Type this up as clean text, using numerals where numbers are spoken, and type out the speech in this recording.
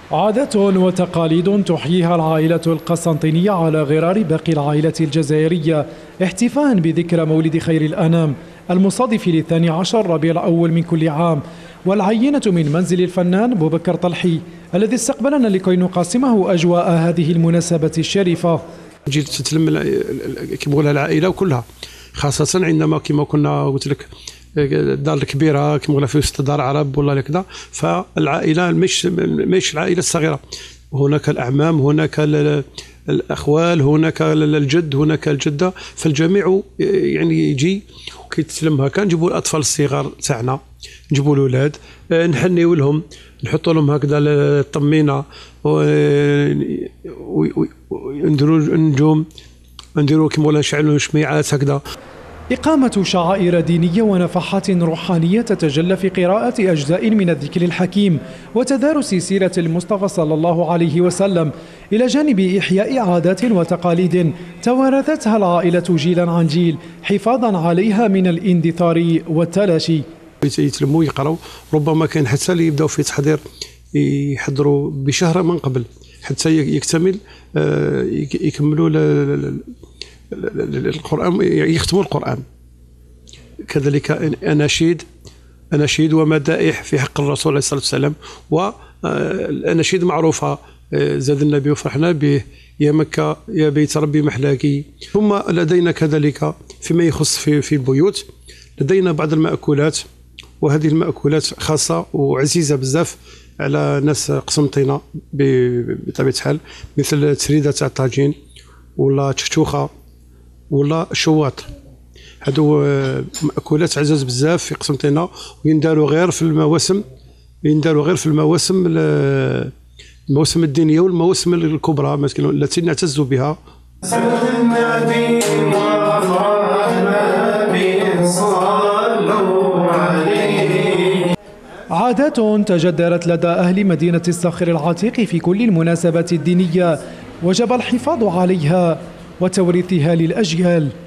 عادات وتقاليد تحييها العائلة القسنطينية على غرار باقي العائلة الجزائرية احتفاء بذكرى مولد خير الأنام المصادف للثاني عشر ربيع الأول من كل عام، والعينة من منزل الفنان بوبكر طلحي الذي استقبلنا لكي نقاسمه أجواء هذه المناسبة الشريفة. جيت تتلم كما نقولها العائلة كلها، خاصة عندما كما كنا قلت لك الدار الكبيره كما نقولها في وسط دار عرب ولا كذا، فالعائله مش العائله الصغيره، هناك الاعمام، هناك الاخوال، هناك الجد، هناك الجده، فالجميع يعني يجي كيتسلم هكا. نجيبوا الاطفال الصغار تاعنا، نجيبوا الاولاد نحنيو لهم، نحطوا لهم هكذا الطمينه ونديروا النجوم، نديروا كما نقولوا نشعلوا شميعات هكذا. إقامة شعائر دينية ونفحات روحانية تتجلى في قراءة أجزاء من الذكر الحكيم وتدارس سيرة المصطفى صلى الله عليه وسلم، إلى جانب إحياء عادات وتقاليد توارثتها العائلة جيلا عن جيل حفاظا عليها من الاندثار والتلاشي. يتلموا يقراوا، ربما كان حتى اللي يبداو في تحضير يحضروا بشهر من قبل حتى يكتمل، يكملوا القرآن، يختموا القرآن. كذلك أناشيد ومدائح في حق الرسول عليه الصلاة والسلام، والأناشيد معروفة: زاد النبي وفرحنا به، يا مكة يا بيت ربي محلاكي. ثم لدينا كذلك فيما يخص في البيوت لدينا بعض المأكولات، وهذه المأكولات خاصة وعزيزة بزاف على ناس قسنطينة بطبيعة الحال، مثل تريدة تاع الطاجين ولا تشتوخة ولا الشواط. هادو مأكولات عزاز بزاف في قسنطينة، وينداروا غير في المواسم، المواسم الدينية والمواسم الكبرى التي نعتز بها. عادات تجدرت لدى أهل مدينة الصخر العتيق في كل المناسبات الدينية، وجب الحفاظ عليها وتوريثها للأجيال.